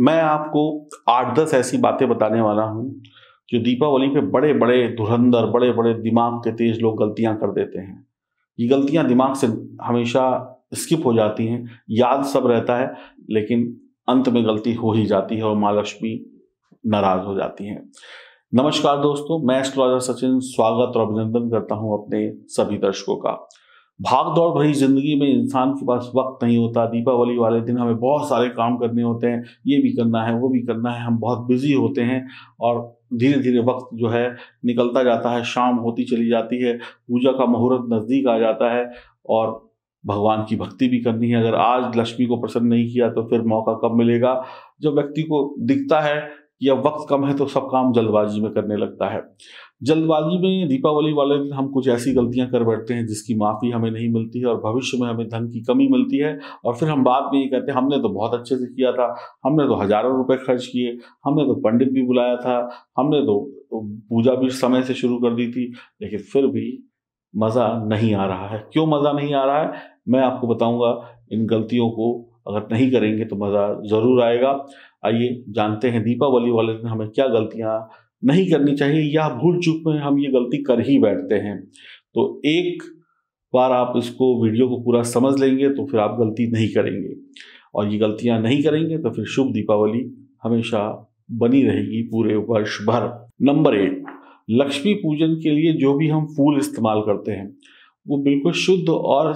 मैं आपको 8-10 ऐसी बातें बताने वाला हूँ जो दीपावली पे बड़े बड़े धुरंधर बड़े बड़े दिमाग के तेज लोग गलतियां कर देते हैं। ये गलतियां दिमाग से हमेशा स्किप हो जाती हैं, याद सब रहता है लेकिन अंत में गलती हो ही जाती है और माँ लक्ष्मी नाराज हो जाती हैं। नमस्कार दोस्तों, मैं एस्ट्रोलॉजर सचिन स्वागत और अभिनंदन करता हूं अपने सभी दर्शकों का। भाग दौड़ भरी जिंदगी में इंसान के पास वक्त नहीं होता। दीपावली वाले दिन हमें बहुत सारे काम करने होते हैं, ये भी करना है वो भी करना है, हम बहुत बिजी होते हैं और धीरे धीरे वक्त जो है निकलता जाता है, शाम होती चली जाती है, पूजा का मुहूर्त नज़दीक आ जाता है और भगवान की भक्ति भी करनी है। अगर आज लक्ष्मी को प्रसन्न नहीं किया तो फिर मौका कब मिलेगा। जब व्यक्ति को दिखता है कि अब वक्त कम है तो सब काम जल्दबाजी में करने लगता है। जल्दबाजी में दीपावली वाले दिन हम कुछ ऐसी गलतियां कर बैठते हैं जिसकी माफ़ी हमें नहीं मिलती है और भविष्य में हमें धन की कमी मिलती है और फिर हम बाद में ये कहते हैं हमने तो बहुत अच्छे से किया था, हमने तो हजारों रुपए खर्च किए, हमने तो पंडित भी बुलाया था, हमने तो पूजा भी समय से शुरू कर दी थी, लेकिन फिर भी मज़ा नहीं आ रहा है। क्यों मज़ा नहीं आ रहा है मैं आपको बताऊंगा। इन गलतियों को अगर नहीं करेंगे तो मज़ा ज़रूर आएगा। आइए जानते हैं दीपावली वाले दिन हमें क्या गलतियां नहीं करनी चाहिए या भूल चूक में हम ये गलती कर ही बैठते हैं। तो एक बार आप इसको वीडियो को पूरा समझ लेंगे तो फिर आप गलती नहीं करेंगे और ये गलतियां नहीं करेंगे तो फिर शुभ दीपावली हमेशा बनी रहेगी पूरे वर्ष भर। नंबर 1, लक्ष्मी पूजन के लिए जो भी हम फूल इस्तेमाल करते हैं वो बिल्कुल शुद्ध और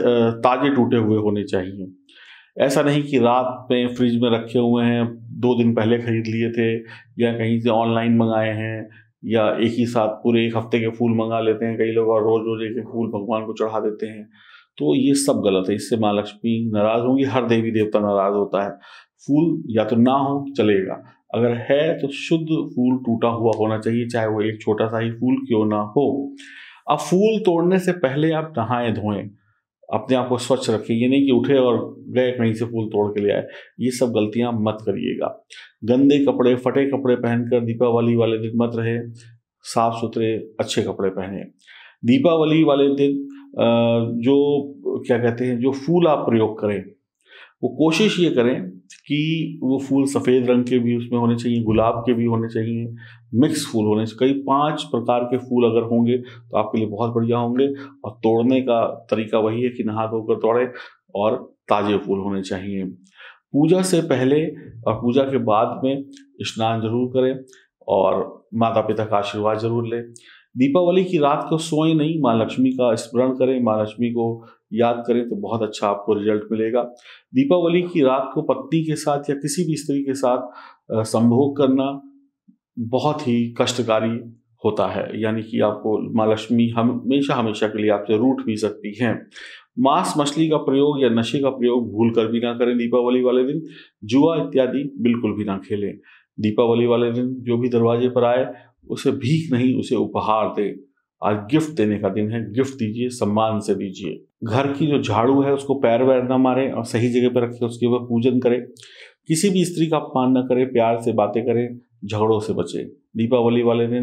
ताजे टूटे हुए होने चाहिए। ऐसा नहीं कि रात में फ्रिज में रखे हुए हैं, 2 दिन पहले खरीद लिए थे या कहीं से ऑनलाइन मंगाए हैं या एक ही साथ पूरे 1 हफ्ते के फूल मंगा लेते हैं कई लोग और रोज रोज एक फूल भगवान को चढ़ा देते हैं। तो ये सब गलत है, इससे माँ लक्ष्मी नाराज होंगी, हर देवी देवता नाराज होता है। फूल या तो ना हो चलेगा, अगर है तो शुद्ध फूल टूटा हुआ होना चाहिए, चाहे वो एक छोटा सा ही फूल क्यों ना हो। अब फूल तोड़ने से पहले आप नहाएं धोएं, अपने आप को स्वच्छ रखें। ये नहीं कि उठे और गए कहीं से फूल तोड़ के ले आए, ये सब गलतियां मत करिएगा। गंदे कपड़े फटे कपड़े पहनकर दीपावली वाले दिन मत रहे, साफ सुथरे अच्छे कपड़े पहने। दीपावली वाले दिन जो क्या कहते हैं जो फूल आप प्रयोग करें वो कोशिश ये करें कि वो फूल सफ़ेद रंग के भी उसमें होने चाहिए, गुलाब के भी होने चाहिए, मिक्स फूल होने चाहिए। कई 5 प्रकार के फूल अगर होंगे तो आपके लिए बहुत बढ़िया होंगे। और तोड़ने का तरीका वही है कि नहा धोकर तोड़ें और ताज़े फूल होने चाहिए। पूजा से पहले और पूजा के बाद में स्नान जरूर करें और माता पिता का आशीर्वाद जरूर लें। दीपावली की रात को सोएं नहीं, माँ लक्ष्मी का स्मरण करें, माँ लक्ष्मी को याद करें तो बहुत अच्छा आपको रिजल्ट मिलेगा। दीपावली की रात को पत्नी के साथ या किसी भी स्त्री के साथ संभोग करना बहुत ही कष्टकारी होता है, यानी कि आपको माँ लक्ष्मी हमेशा हमेशा के लिए आपसे रूठ भी सकती हैं। मांस मछली का प्रयोग या नशे का प्रयोग भूल कर भी ना करें दीपावली वाले दिन। जुआ इत्यादि बिल्कुल भी ना खेलें। दीपावली वाले दिन जो भी दरवाजे पर आए उसे भीख नहीं, उसे उपहार दे। आज गिफ्ट देने का दिन है, गिफ्ट दीजिए, सम्मान से दीजिए। घर की जो झाड़ू है उसको पैर वैर ना मारें और सही जगह पर रखें, उसके ऊपर पूजन करें। किसी भी स्त्री का अपमान न करें, प्यार से बातें करें, झगड़ों से बचें। दीपावली वाले दिन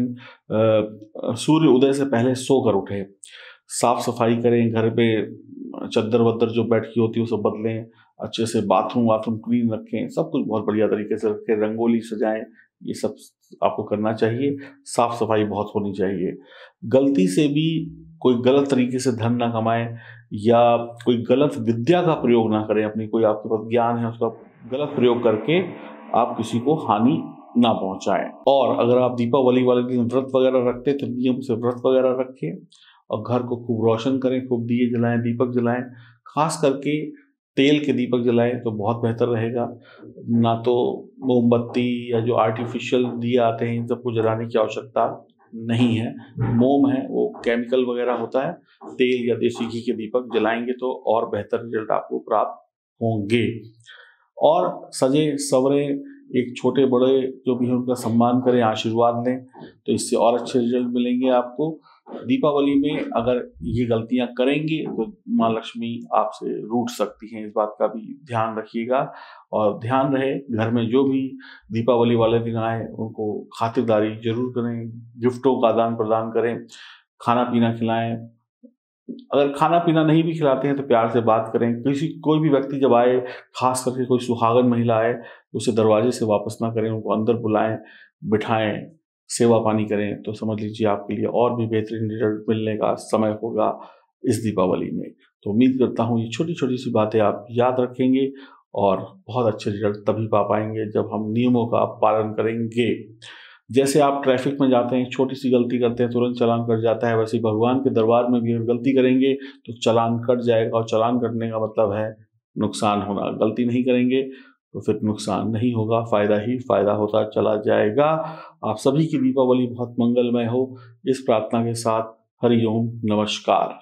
सूर्य उदय से पहले सोकर उठें, साफ सफाई करें, घर पे चद्दर वद्दर जो बैठकी होती है वो सब बदलें, अच्छे से बाथरूम वाथरूम क्लीन रखें, सब कुछ बहुत बढ़िया तरीके से रखें, रंगोली सजाएं, ये सब आपको करना चाहिए। साफ सफाई बहुत होनी चाहिए। गलती से भी कोई गलत तरीके से धन ना कमाएं या कोई गलत विद्या का प्रयोग ना करें। अपनी कोई आपके पास ज्ञान है उसका गलत प्रयोग करके आप किसी को हानि ना पहुंचाएं। और अगर आप दीपावली वाले दिन व्रत वगैरह रखते तो नियम से व्रत वगैरह रखें और घर को खूब रोशन करें, खूब दिए जलाएं, दीपक जलाएं। खास करके तेल के दीपक जलाएं तो बहुत बेहतर रहेगा। ना तो मोमबत्ती या जो आर्टिफिशियल दिए आते हैं इन सबको जलाने की आवश्यकता नहीं है। मोम है वो केमिकल वगैरह होता है, तेल या देसी घी के दीपक जलाएंगे तो और बेहतर रिजल्ट आपको प्राप्त होंगे। और सजे सवरे एक छोटे बड़े जो भी हैं उनका सम्मान करें, आशीर्वाद लें तो इससे और अच्छे रिजल्ट मिलेंगे आपको। दीपावली में अगर ये गलतियां करेंगे तो माँ लक्ष्मी आपसे रूठ सकती हैं, इस बात का भी ध्यान रखिएगा। और ध्यान रहे घर में जो भी दीपावली वाले दिन आए उनको खातिरदारी जरूर करें, गिफ्टों का आदान प्रदान करें, खाना पीना खिलाएं, अगर खाना पीना नहीं भी खिलाते हैं तो प्यार से बात करें। कोई भी व्यक्ति जब आए, खास करके कोई सुहागन महिला आए, तो उसे दरवाजे से वापस ना करें, उनको अंदर बुलाएं, बिठाएं, सेवा पानी करें, तो समझ लीजिए आपके लिए और भी बेहतरीन रिजल्ट मिलने का समय होगा इस दीपावली में। तो उम्मीद करता हूँ ये छोटी छोटी सी बातें आप याद रखेंगे और बहुत अच्छे रिजल्ट तभी पा पाएंगे जब हम नियमों का पालन करेंगे। जैसे आप ट्रैफिक में जाते हैं, छोटी सी गलती करते हैं, तुरंत चालान कट जाता है, वैसे ही भगवान के दरबार में भी अगर गलती करेंगे तो चालान कट जाएगा, और चालान कटने का मतलब है नुकसान होना। गलती नहीं करेंगे तो फिर नुकसान नहीं होगा, फायदा ही फायदा होता चला जाएगा। आप सभी की दीपावली बहुत मंगलमय हो, इस प्रार्थना के साथ हरि ओम, नमस्कार।